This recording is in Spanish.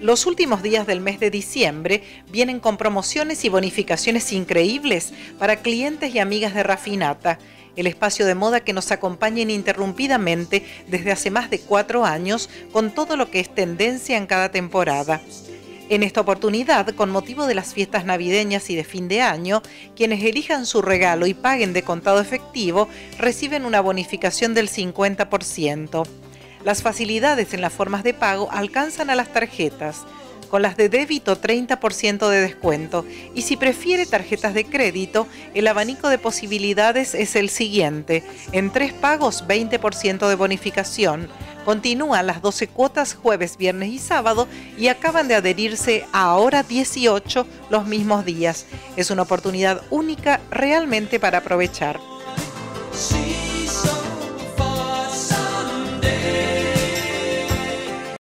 Los últimos días del mes de diciembre vienen con promociones y bonificaciones increíbles para clientes y amigas de Rafinata, el espacio de moda que nos acompaña ininterrumpidamente desde hace más de 4 años con todo lo que es tendencia en cada temporada. En esta oportunidad, con motivo de las fiestas navideñas y de fin de año, quienes elijan su regalo y paguen de contado efectivo reciben una bonificación del 50%. Las facilidades en las formas de pago alcanzan a las tarjetas. Con las de débito, 30% de descuento. Y si prefiere tarjetas de crédito, el abanico de posibilidades es el siguiente. En 3 pagos, 20% de bonificación. Continúan las 12 cuotas jueves, viernes y sábado y acaban de adherirse a ahora 18 los mismos días. Es una oportunidad única realmente para aprovechar. Sí.